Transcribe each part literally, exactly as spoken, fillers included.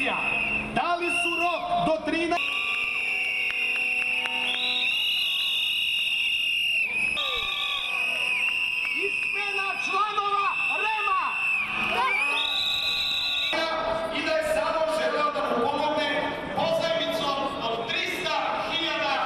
policija. Dali su rok do trinaeste. Izmjena članova rema. I da je samo želeo da mu pomogne pozajmicom od trista hiljada.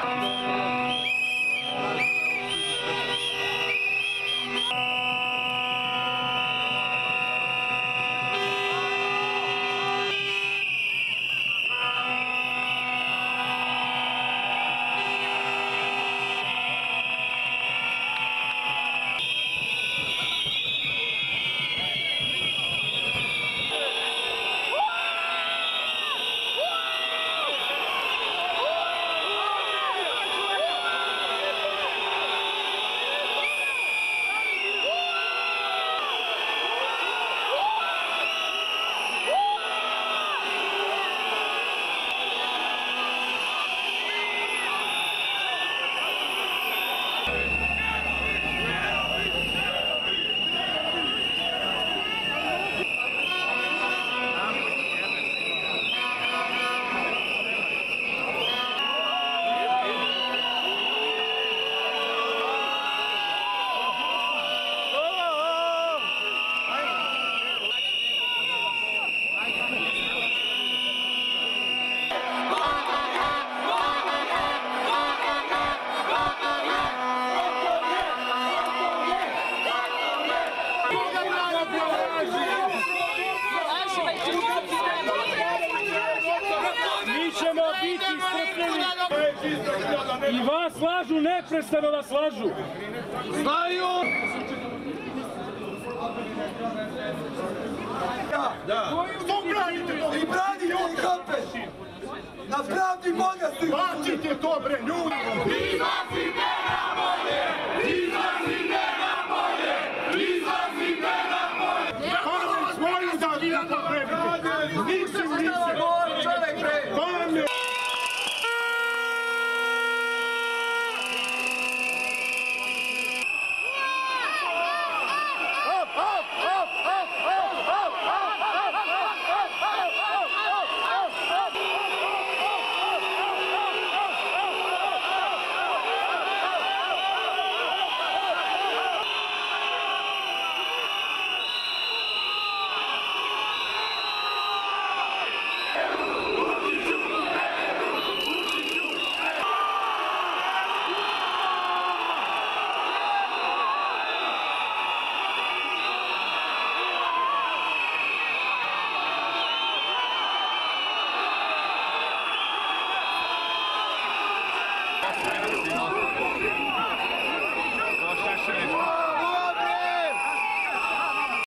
I vas lažu, neprestano vas lažu. Znaju! Što branite to? I branite i kapeš! Na pravdi Boga ste! Plaćite to bre, ljudi! Mi vas i ne